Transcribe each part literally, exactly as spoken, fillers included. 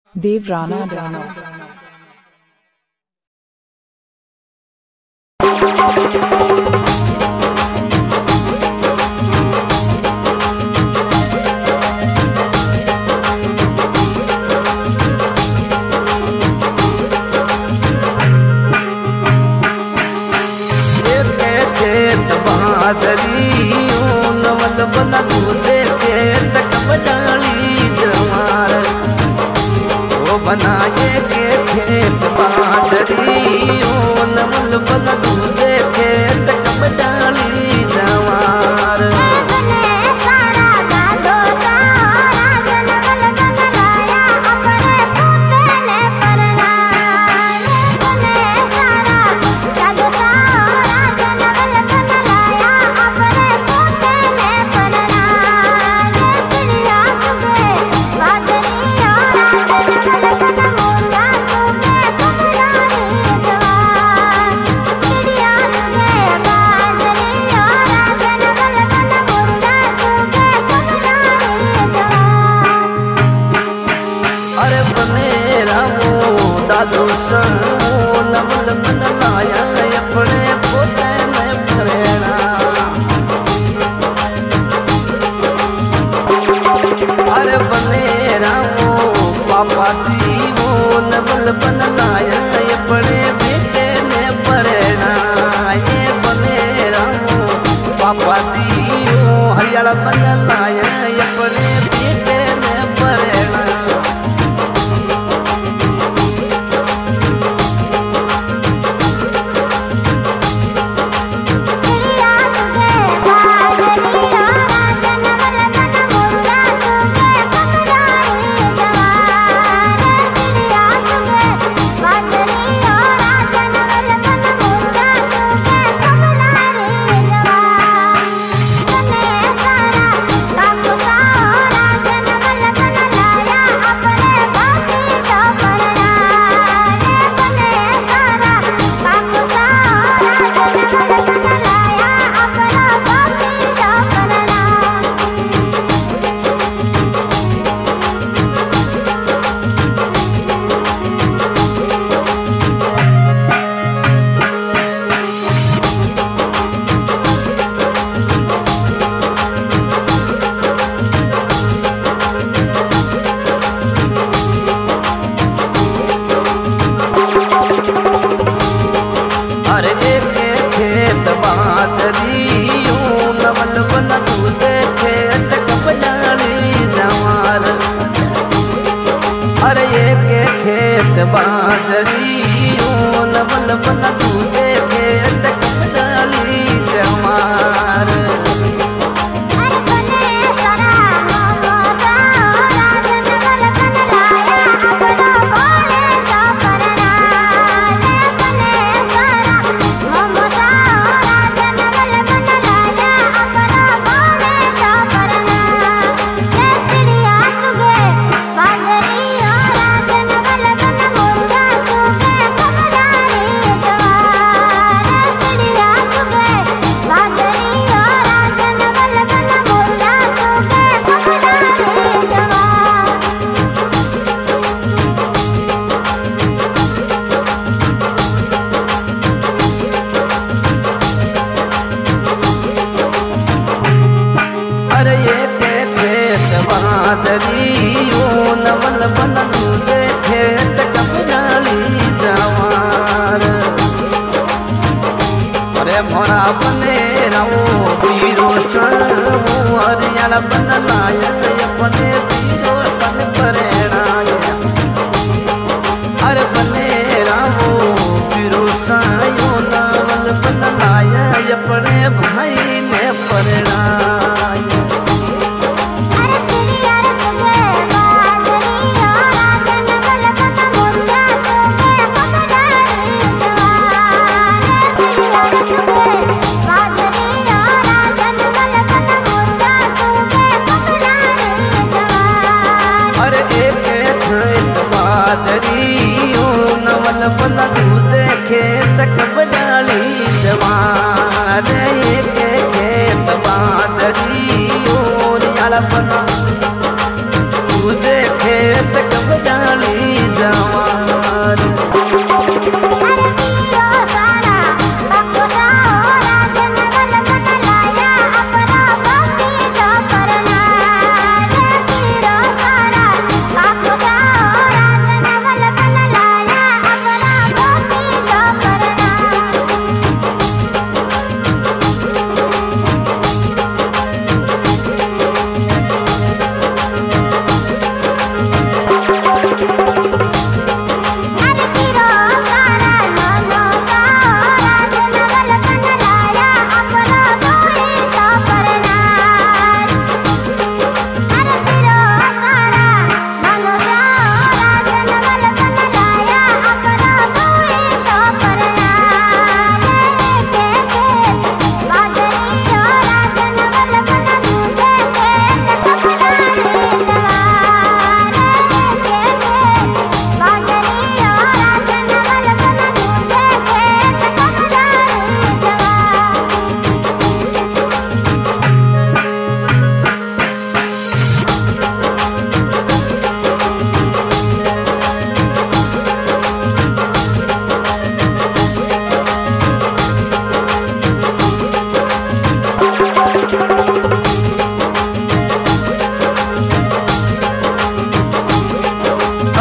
Dev Rana Dano. Naval बना दूधे खेत कबजाली जवार वो बनाए के खेत बादरी नवल बना दूधे खेत कबजाली जवार नवल बन लाया अपने पोते में प्रेरणा अरे बनेरा वो पापा दी वो नवल बन लाया अपने बेटे में प्रेरणा ये बनेरा वो पापा दी वो हरियाणा बन लाया अपने बेटे में प्रेरणा नवल बन दूधे खेत कबजाली जवार अरे एक खेत बादरी नवल बन दूधे खेत कबजाली जवार नवल बन दूधे खेत कबजाली जवार अरे मोरा बनेरा वो पीरो सन हरियाणा बन लाया अपने पीरो सन प्रेरणा अरे बनेरा वो पीरो सायो नवल बन लाया अपने भाई ने प्रेरणा नवल बन दूधे खेत कबजाली जवार एक खेत बादरी बन दूधे खेत कबजाली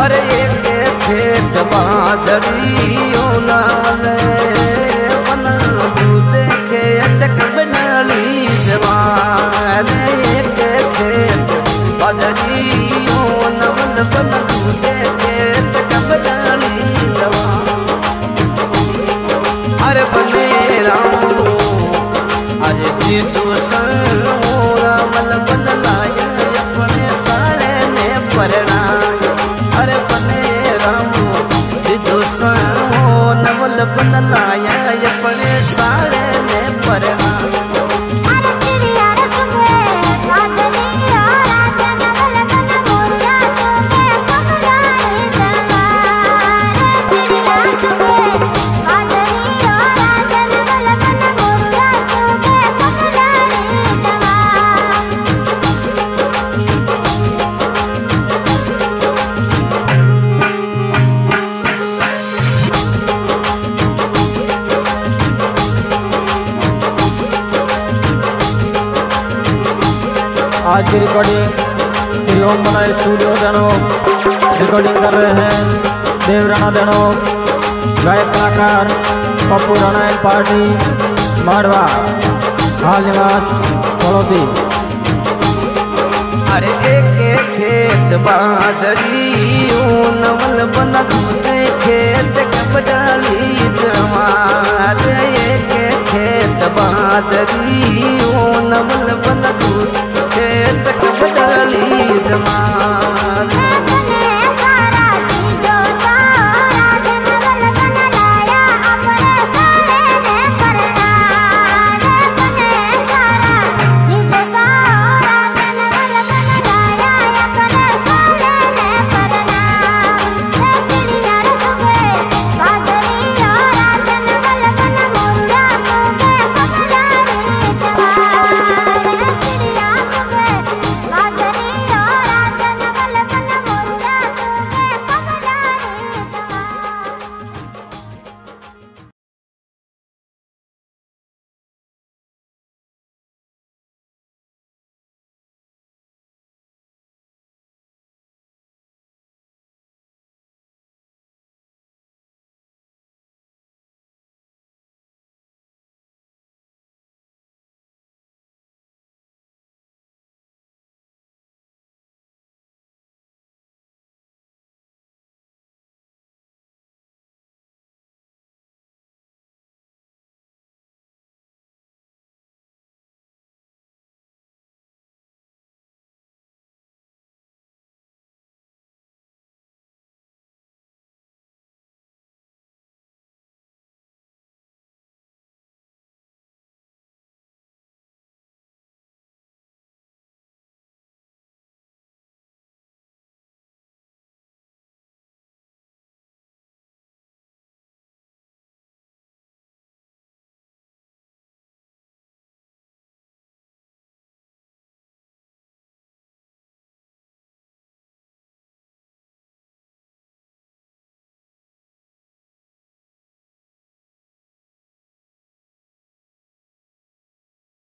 अरे एक खेत बादरियो नाले बना दूध खेत कबनाली जवान एक खेत बादरियो नवल बना दूध खेत कबनाली जवान अरे बने राम अरे जी तू संगोरा मल बदलाया अपने सारे ने परना अरे बने राम जी तू संगो नवल बदलाया अपने सारे ने परना आज की रिकॉर्डिंग श्री ओम बनाए स्टूडियो देनो रिकॉर्डिंग कर रहे हैं देव राणा देनो गायक कलाकार पप्पू राणा एंड पार्टी मारवा हाल निवास पड़ोसी। अरे एक खेत बादरियो